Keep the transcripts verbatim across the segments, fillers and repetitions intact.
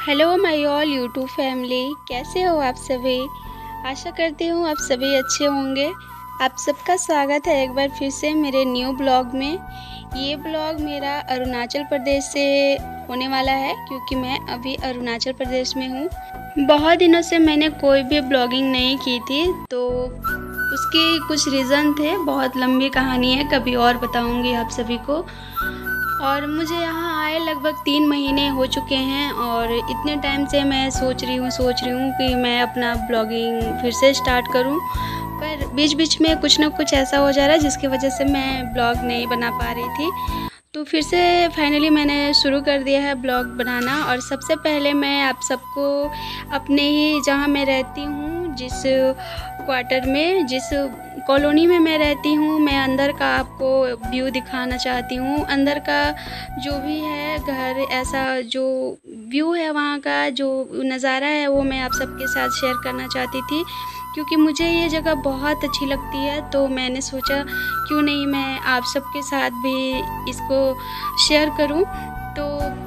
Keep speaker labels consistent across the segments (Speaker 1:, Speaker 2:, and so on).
Speaker 1: Hello my all YouTube family, कैसे हो आप सभी। आशा करती हूँ आप सभी अच्छे होंगे। आप सबका स्वागत है एक बार फिर से मेरे न्यू ब्लॉग में। ये ब्लॉग मेरा अरुणाचल प्रदेश से होने वाला है क्योंकि मैं अभी अरुणाचल प्रदेश में हूँ। बहुत दिनों से मैंने कोई भी ब्लॉगिंग नहीं की थी, तो उसके कुछ रीज़न थे। बहुत लंबी कहानी है, कभी और बताऊँगी आप सभी को। और मुझे यहाँ आए लगभग तीन महीने हो चुके हैं और इतने टाइम से मैं सोच रही हूँ सोच रही हूँ कि मैं अपना ब्लॉगिंग फिर से स्टार्ट करूँ, पर बीच बीच में कुछ ना कुछ ऐसा हो जा रहा है जिसकी वजह से मैं ब्लॉग नहीं बना पा रही थी। तो फिर से फाइनली मैंने शुरू कर दिया है ब्लॉग बनाना। और सबसे पहले मैं आप सबको अपने ही जहाँ मैं रहती हूँ, जिस क्वार्टर में, जिस कॉलोनी में मैं रहती हूँ, मैं अंदर का आपको व्यू दिखाना चाहती हूँ। अंदर का जो भी है घर, ऐसा जो व्यू है वहाँ का जो नज़ारा है वो मैं आप सबके साथ शेयर करना चाहती थी क्योंकि मुझे ये जगह बहुत अच्छी लगती है। तो मैंने सोचा क्यों नहीं मैं आप सबके साथ भी इसको शेयर करूं। तो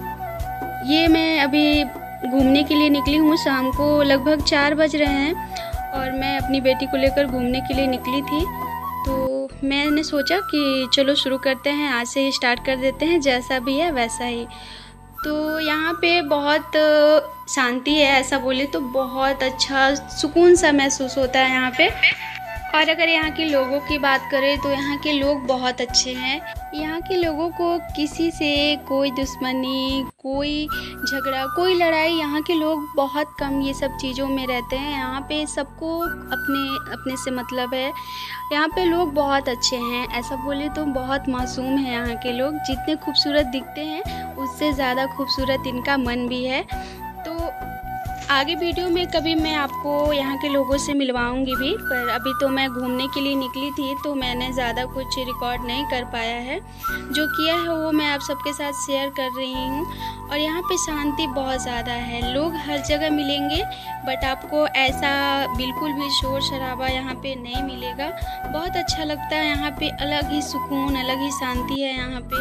Speaker 1: ये मैं अभी घूमने के लिए निकली हूँ। शाम को लगभग चार बज रहे हैं और मैं अपनी बेटी को लेकर घूमने के लिए निकली थी। तो मैंने सोचा कि चलो शुरू करते हैं, आज से ही स्टार्ट कर देते हैं, जैसा भी है वैसा ही। तो यहाँ पे बहुत शांति है, ऐसा बोले तो बहुत अच्छा सुकून सा महसूस होता है यहाँ पे। और अगर यहाँ के लोगों की बात करें तो यहाँ के लोग बहुत अच्छे हैं। यहाँ के लोगों को किसी से कोई दुश्मनी, कोई झगड़ा, कोई लड़ाई, यहाँ के लोग बहुत कम ये सब चीज़ों में रहते हैं। यहाँ पे सबको अपने अपने से मतलब है। यहाँ पे लोग बहुत अच्छे हैं, ऐसा बोले तो बहुत मासूम है यहाँ के लोग। जितने खूबसूरत दिखते हैं उससे ज़्यादा खूबसूरत इनका मन भी है। तो आगे वीडियो में कभी मैं आपको यहाँ के लोगों से मिलवाऊंगी भी, पर अभी तो मैं घूमने के लिए निकली थी तो मैंने ज़्यादा कुछ रिकॉर्ड नहीं कर पाया है। जो किया है वो मैं आप सबके साथ शेयर कर रही हूँ। और यहाँ पे शांति बहुत ज़्यादा है, लोग हर जगह मिलेंगे बट आपको ऐसा बिल्कुल भी शोर शराबा यहाँ पे नहीं मिलेगा। बहुत अच्छा लगता है यहाँ पे, अलग ही सुकून, अलग ही शांति है यहाँ पे।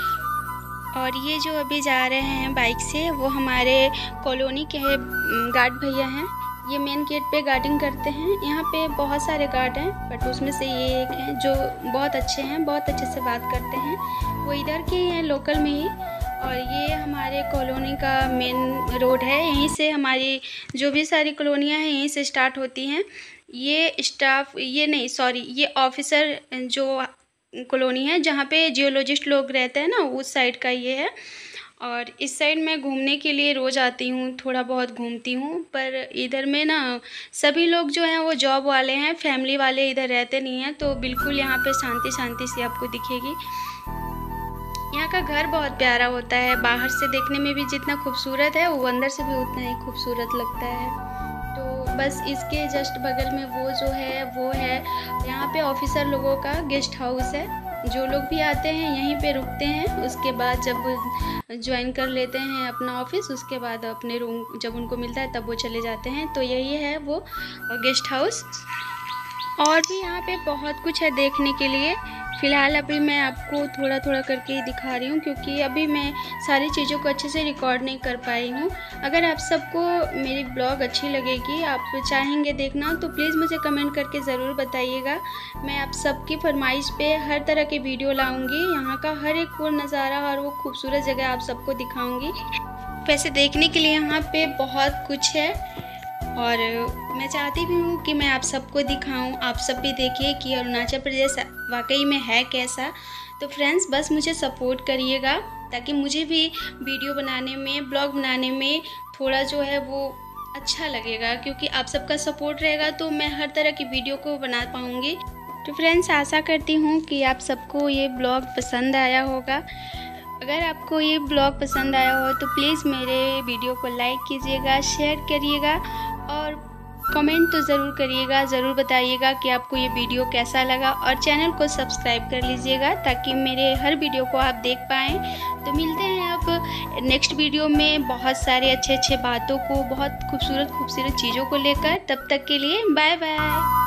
Speaker 1: और ये जो अभी जा रहे हैं बाइक से वो हमारे कॉलोनी के गार्ड भैया हैं। ये मेन गेट पे गार्डिंग करते हैं। यहाँ पे बहुत सारे गार्ड हैं बट उसमें से ये एक हैं जो बहुत अच्छे हैं, बहुत अच्छे से बात करते हैं। वो इधर के ही हैं, लोकल में ही। और ये हमारे कॉलोनी का मेन रोड है, यहीं से हमारी जो भी सारी कॉलोनियाँ हैं यहीं से स्टार्ट होती हैं। ये स्टाफ, ये नहीं सॉरी ये ऑफिसर जो कॉलोनी है जहाँ पे जियोलॉजिस्ट लोग रहते हैं ना, उस साइड का ये है। और इस साइड मैं घूमने के लिए रोज़ आती हूँ, थोड़ा बहुत घूमती हूँ। पर इधर में ना सभी लोग जो हैं वो जॉब वाले हैं, फैमिली वाले इधर रहते नहीं हैं। तो बिल्कुल यहाँ पे शांति शांति सी आपको दिखेगी। यहाँ का घर बहुत प्यारा होता है, बाहर से देखने में भी जितना खूबसूरत है वो अंदर से भी उतना ही खूबसूरत लगता है। तो बस इसके जस्ट बगल में वो जो है वो है यहाँ पे ऑफिसर लोगों का गेस्ट हाउस है। जो लोग भी आते हैं यहीं पे रुकते हैं, उसके बाद जब ज्वाइन कर लेते हैं अपना ऑफिस, उसके बाद अपने रूम जब उनको मिलता है तब वो चले जाते हैं। तो यही है वो गेस्ट हाउस। और भी यहाँ पे बहुत कुछ है देखने के लिए। फ़िलहाल अभी मैं आपको थोड़ा थोड़ा करके ही दिखा रही हूँ क्योंकि अभी मैं सारी चीज़ों को अच्छे से रिकॉर्ड नहीं कर पाई हूँ। अगर आप सबको मेरी ब्लॉग अच्छी लगेगी, आप चाहेंगे देखना, तो प्लीज़ मुझे कमेंट करके ज़रूर बताइएगा। मैं आप सबकी फरमाइश पे हर तरह के वीडियो लाऊँगी। यहाँ का हर एक वो नज़ारा और वो खूबसूरत जगह आप सबको दिखाऊँगी। वैसे देखने के लिए यहाँ पे बहुत कुछ है और मैं चाहती भी हूँ कि मैं आप सबको दिखाऊं, आप सब भी देखिए कि अरुणाचल प्रदेश वाकई में है कैसा। तो फ्रेंड्स बस मुझे सपोर्ट करिएगा ताकि मुझे भी वीडियो बनाने में, ब्लॉग बनाने में थोड़ा जो है वो अच्छा लगेगा, क्योंकि आप सबका सपोर्ट रहेगा तो मैं हर तरह की वीडियो को बना पाऊँगी। तो फ्रेंड्स आशा करती हूँ कि आप सबको ये ब्लॉग पसंद आया होगा। अगर आपको ये ब्लॉग पसंद आया हो तो प्लीज़ मेरे वीडियो को लाइक कीजिएगा, शेयर करिएगा और कमेंट तो ज़रूर करिएगा। ज़रूर बताइएगा कि आपको ये वीडियो कैसा लगा और चैनल को सब्सक्राइब कर लीजिएगा ताकि मेरे हर वीडियो को आप देख पाएँ। तो मिलते हैं अब नेक्स्ट वीडियो में बहुत सारे अच्छे अच्छे बातों को, बहुत खूबसूरत खूबसूरत चीज़ों को लेकर। तब तक के लिए बाय बाय।